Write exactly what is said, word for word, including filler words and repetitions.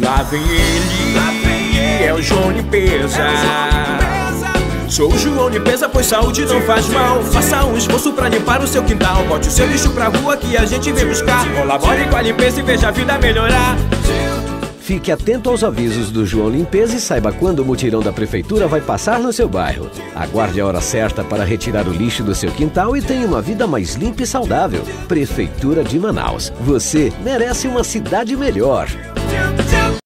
Lá vem ele, lá vem ele. É o João Limpeza. Sou o João Limpeza, pois saúde não faz mal. Faça um esforço pra limpar o seu quintal. Bote o seu lixo pra rua que a gente vem buscar. Colabore com a limpeza e veja a vida melhorar. Fique atento aos avisos do João Limpeza e saiba quando o mutirão da prefeitura vai passar no seu bairro. Aguarde a hora certa para retirar o lixo do seu quintal e tenha uma vida mais limpa e saudável. Prefeitura de Manaus. Você merece uma cidade melhor.